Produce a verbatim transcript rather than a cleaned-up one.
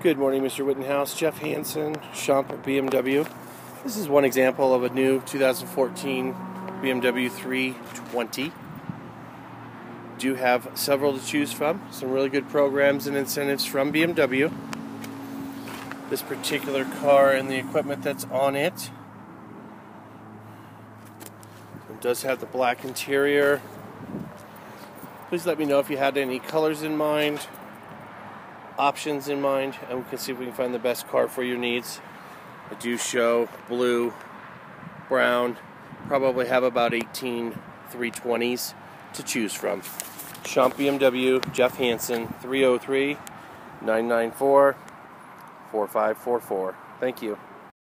Good morning, Mister Wittenhouse. Jeff Hansen, Schomp B M W. This is one example of a new two thousand fourteen B M W three twenty. Do have several to choose from. Some really good programs and incentives from B M W. This particular car and the equipment that's on it. It does have the black interior. Please let me know if you had any colors in mind, options in mind, and we can see if we can find the best car for your needs. I do show blue, brown, probably have about eighteen three twenties to choose from. Schomp B M W, Jeff Hansen, three oh three, nine nine four, four five four four. Thank you.